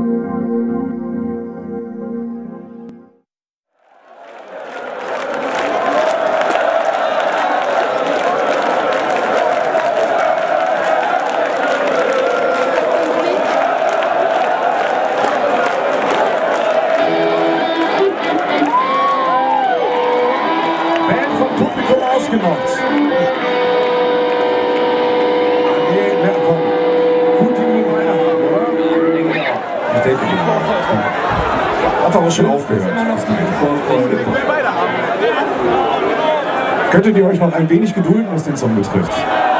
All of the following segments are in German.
Hat aber schon aufgehört. Könntet ihr euch noch ein wenig gedulden, was den Song betrifft?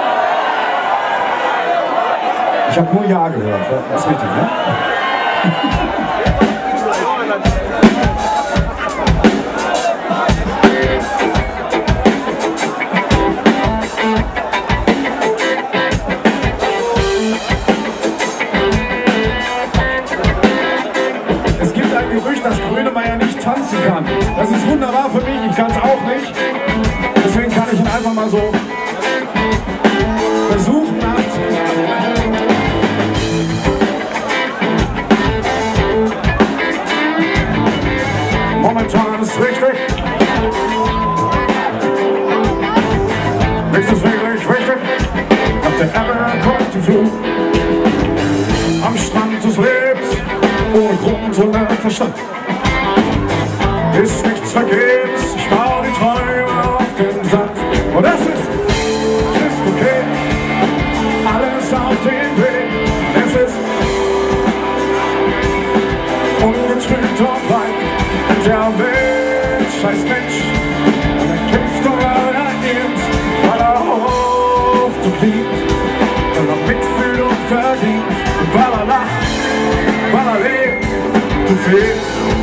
Ich habe nur Ja gehört. Das ist richtig, ne? Dass Grönemeyer nicht tanzen kann. Das ist wunderbar für mich, ich kann es auch nicht. Deswegen kann ich ihn einfach mal so versuchen nachzumachen. Momentan ist richtig. Nichts ist wirklich wichtig. Nach der Ebbe kommt die Flut. Am Strand des Lebens, ohne Grund und Verstand. Ist nichts vergebens, ich baue die Träume auf den Sand. Und es ist okay, alles auf den Weg. Es ist ungetrübt und weit. Der Mensch heißt Mensch, und er kämpft und er irrt, weil er hofft und liebt, weil er mitfühlt und verdient, und weil er lacht, weil er lebt, du fehlst.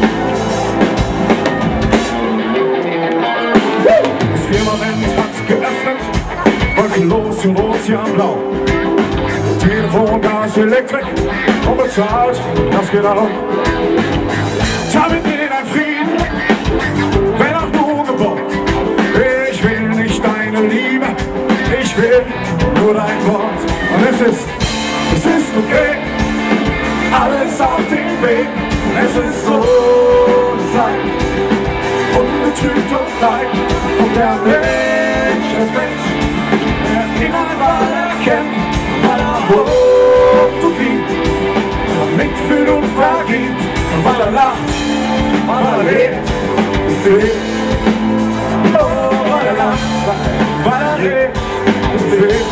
Firmament hat geöffnet, wolkenlos und ozeanblau. Telefon, Gas, Elektrik, unbezahlt, das geht auch. Damit in ein Frieden, wenn auch nur geborgt. Ich will nicht deine Liebe, ich will nur dein Wort. Und es ist okay, alles auf dem Weg. Es ist so sein, ungetrübt und leicht. Und der Mensch ist Mensch, der in ein Wahl erkennt, weil er hofft und liebt, weil er mitfühlt und vergibt, und weil er lacht, weil er lebt und lebt. Oh, weil er lacht, weil er lebt und lebt.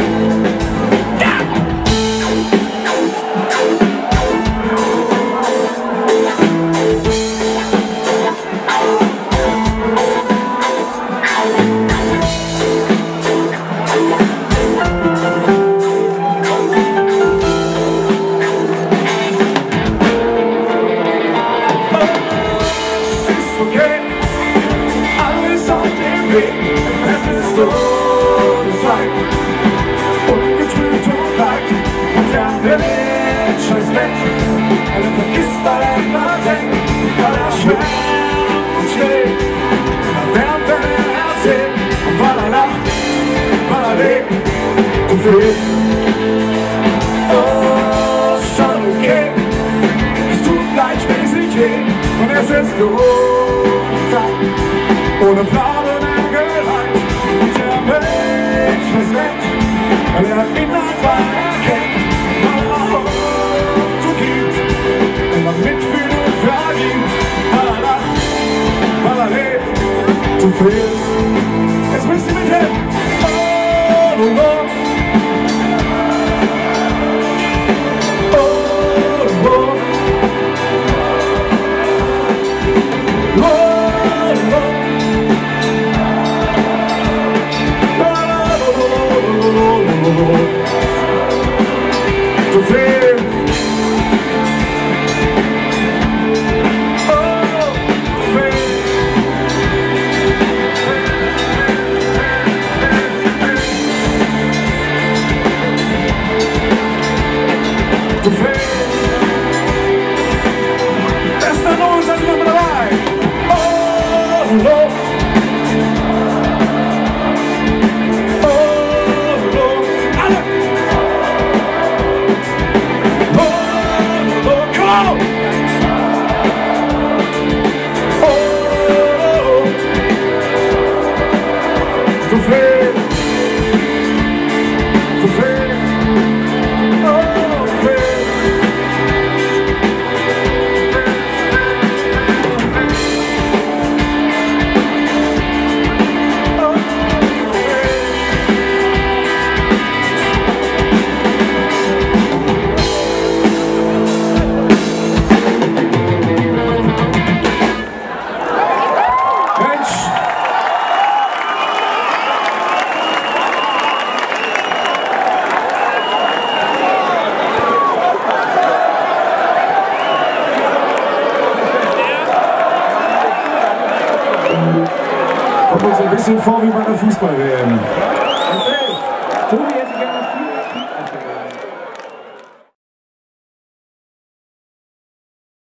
Oh, schon okay, es tut gleichmäßig weh, und es ist so Zeit, ohne Plan und Angereicht. Und der Mensch ist Mensch, weil er Inhalt erkennt, weil er hofft und gibt, weil er mitfühlt und vergibt, weil er lacht, weil er lebt, du fehlst. Jetzt müsst ihr mithelfen. Oh, oh, oh. Kommt uns ein bisschen vor wie bei der Fußball-WM.